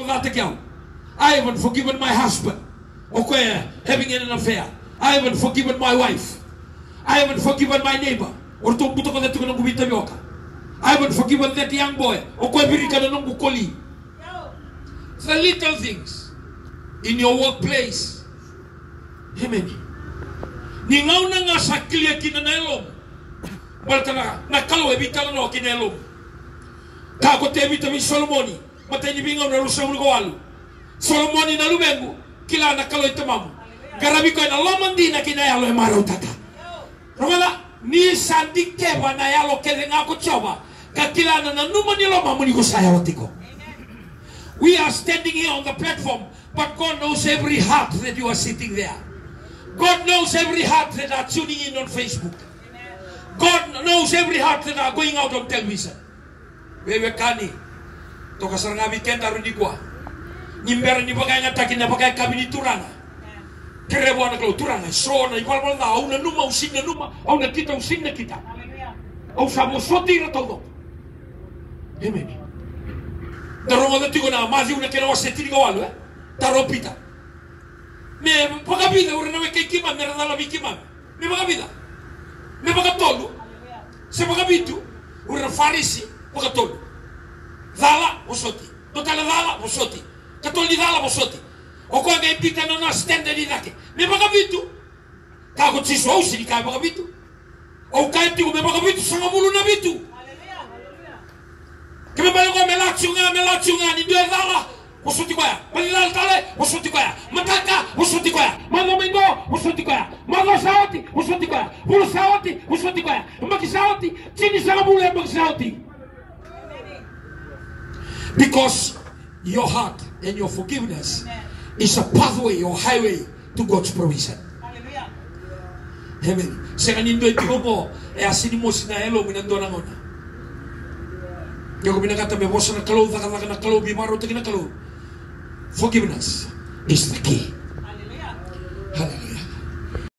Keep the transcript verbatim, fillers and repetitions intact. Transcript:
I haven't forgiven my husband. Okay, having an affair. I haven't forgiven my wife. I haven't forgiven my neighbor. I haven't forgiven that young boy. The little things in your workplace. Amen. Ningaw na nga sa kliya kinanelom. Balta na nakalo ebitala no kinelom. Kako te ebita mi Solomoni. Matay ni bingaw na rusang lugawalu. Solomoni na lumengu kila nakalo itamamu. Garabi ko na lomandi na kinayalo e maraw tata. Romala ni sandi keba na yalo kele ngako choba. Kakila na nanuma ni loma muni ko saya watiko. We are standing here on the platform, but God knows every heart that you are sitting there. God knows every heart that are tuning in on Facebook. God knows every heart that are going out on television. Wewe kani toka saranga weekend arundi kwa. Nimbera ni bagay nga takin na bagay kabini turanga. Kerebo na klo turanga so na igual balda au na numa using na numa au na kita using na kita. Au sabo soti ra todo. Amen. Daronga da tigo na mazi una kena waseti go alu eh. Taropita. Me paga vida ora na ke kima me radala vikima. Me paga vida. Me paga tolu. Se paga bitu ora farisi paga tolu. Dala osoti. Totala dala osoti. Katoli dala osoti. O ko ga pita no na stende di dake. Me paga bitu. Ka ko tiso usi di ka paga bitu. O ka tigo me paga bitu sanga mulu na bitu. Kami balik ko melachunga melachunga ni dua dala. Musuti kwa ya, malilal tale, musuti kwa ya, mataka, musuti kwa ya, magomindo, musuti kwa ya, mago sauti, musuti kwa ya, bulu sauti, musuti kwa ya, maki sauti, chini sana bulu ya maki sauti. Because your heart and your forgiveness is a pathway or highway to God's provision. Amen. Seka nindo itihomo, e asini mo sinahelo minandona ngona. Yo binakata me bosa na kalo, daka na kalo, bimaro teki na kalo. Forgiveness is the key. Hallelujah. Hallelujah.